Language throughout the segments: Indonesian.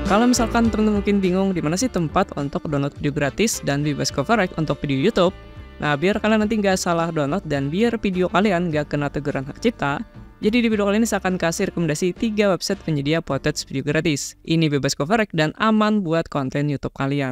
Kalau misalkan teman-teman mungkin bingung di mana sih tempat untuk download video gratis dan bebas coverage untuk video YouTube, nah biar kalian nanti nggak salah download dan biar video kalian nggak kena teguran hak cipta, jadi di video kali ini saya akan kasih rekomendasi 3 website penyedia footage video gratis. Ini bebas coverage dan aman buat konten YouTube kalian.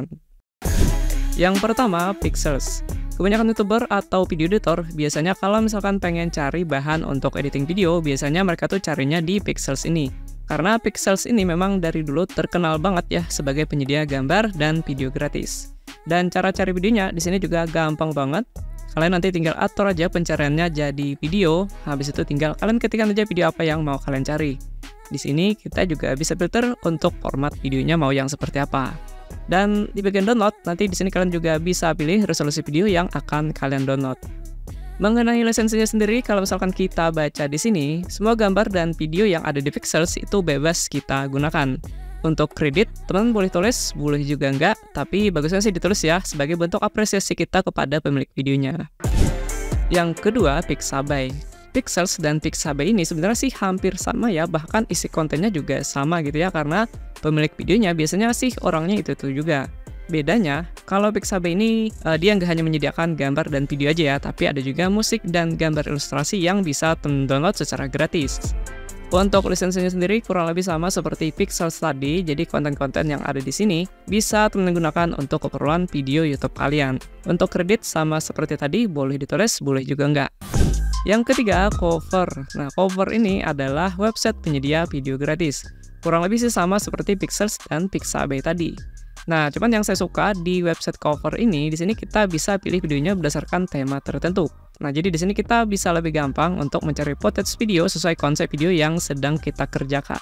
Yang pertama, Pexels. Kebanyakan YouTuber atau video editor biasanya kalau misalkan pengen cari bahan untuk editing video, biasanya mereka tuh carinya di Pexels ini. Karena Pexels ini memang dari dulu terkenal banget ya sebagai penyedia gambar dan video gratis. Dan cara cari videonya di sini juga gampang banget. Kalian nanti tinggal atur aja pencariannya jadi video, habis itu tinggal kalian ketikkan aja video apa yang mau kalian cari. Di sini kita juga bisa filter untuk format videonya mau yang seperti apa. Dan di bagian download, nanti di sini kalian juga bisa pilih resolusi video yang akan kalian download. Mengenai lisensinya sendiri, kalau misalkan kita baca di sini, semua gambar dan video yang ada di Pexels itu bebas kita gunakan. Untuk kredit, teman boleh tulis, boleh juga enggak, tapi bagusnya sih ditulis ya, sebagai bentuk apresiasi kita kepada pemilik videonya. Yang kedua, Pixabay. Pexels dan Pixabay ini sebenarnya sih hampir sama ya, bahkan isi kontennya juga sama gitu ya, karena pemilik videonya biasanya sih orangnya itu juga. Bedanya, kalau Pixabay ini dia nggak hanya menyediakan gambar dan video aja ya, tapi ada juga musik dan gambar ilustrasi yang bisa download secara gratis. Untuk lisensinya sendiri kurang lebih sama seperti Pexels tadi, jadi konten-konten yang ada di sini bisa teman gunakan untuk keperluan video YouTube kalian. Untuk kredit sama seperti tadi, boleh ditulis, boleh juga enggak. Yang ketiga, Cover. Nah, Cover ini adalah website penyedia video gratis. Kurang lebih sih sama seperti Pexels dan Pixabay tadi. Nah, cuman yang saya suka di website Cover ini, di sini kita bisa pilih videonya berdasarkan tema tertentu. Nah, jadi di sini kita bisa lebih gampang untuk mencari footage video sesuai konsep video yang sedang kita kerjakan.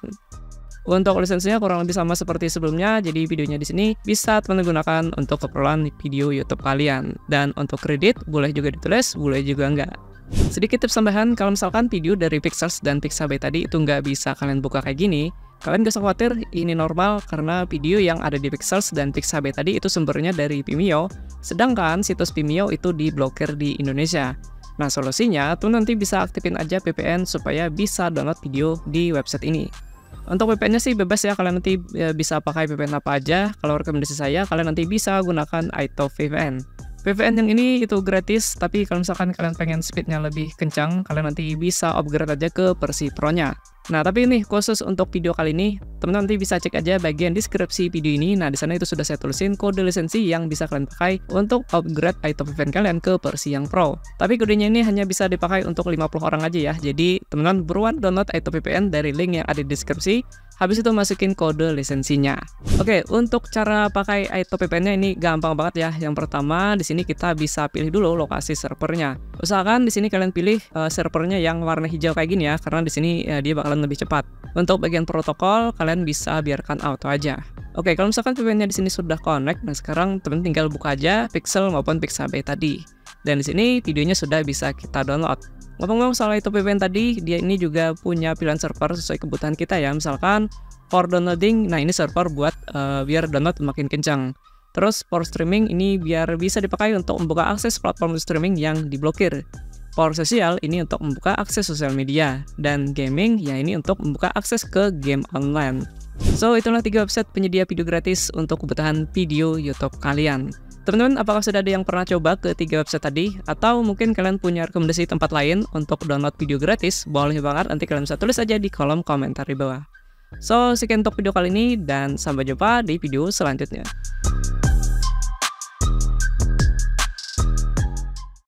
Untuk lisensinya kurang lebih sama seperti sebelumnya, jadi videonya di sini bisa teman gunakan untuk keperluan video YouTube kalian. Dan untuk kredit, boleh juga ditulis, boleh juga enggak. Sedikit tips tambahan, kalau misalkan video dari Pexels dan Pixabay tadi itu nggak bisa kalian buka kayak gini, kalian gak usah khawatir, ini normal karena video yang ada di Pexels dan Pixabay tadi itu sumbernya dari Vimeo, sedangkan situs Vimeo itu diblokir di Indonesia. Nah, solusinya tuh nanti bisa aktifin aja VPN supaya bisa download video di website ini. Untuk VPN-nya sih bebas ya, kalian nanti bisa pakai VPN apa aja. Kalau rekomendasi saya, kalian nanti bisa gunakan iTalk VPN. VPN yang ini itu gratis, tapi kalau misalkan kalian pengen speednya lebih kencang, kalian nanti bisa upgrade aja ke versi Pro-nya. Nah, tapi ini khusus untuk video kali ini, teman-teman nanti bisa cek aja bagian deskripsi video ini. Nah, di sana itu sudah saya tulisin kode lisensi yang bisa kalian pakai untuk upgrade iTalk VPN kalian ke versi yang Pro. Tapi kodenya ini hanya bisa dipakai untuk 50 orang aja ya. Jadi, teman-teman buruan download iTalk VPN dari link yang ada di deskripsi. Habis itu masukin kode lisensinya. Oke, untuk cara pakai iTalk VPN-nya ini gampang banget ya. Yang pertama, di sini kita bisa pilih dulu lokasi servernya. Usahakan di sini kalian pilih servernya yang warna hijau kayak gini ya, karena di sini dia bakalan lebih cepat. Untuk bagian protokol, kalian bisa biarkan auto aja. Oke, kalau misalkan VPN-nya di sini sudah connect, nah sekarang teman tinggal buka aja Pexels maupun Pixabay tadi. Dan di sini videonya sudah bisa kita download. Ngomong-ngomong soal itu VPN tadi, dia ini juga punya pilihan server sesuai kebutuhan kita ya. Misalkan for downloading, nah ini server buat biar download makin kencang. Terus for streaming ini biar bisa dipakai untuk membuka akses platform streaming yang diblokir. For sosial ini untuk membuka akses sosial media. Dan gaming ya ini untuk membuka akses ke game online. So itulah 3 website penyedia video gratis untuk kebutuhan video YouTube kalian. Teman-teman, apakah sudah ada yang pernah coba ke 3 website tadi? Atau mungkin kalian punya rekomendasi tempat lain untuk download video gratis? Boleh banget, nanti kalian bisa tulis aja di kolom komentar di bawah. So, sekian untuk video kali ini, dan sampai jumpa di video selanjutnya.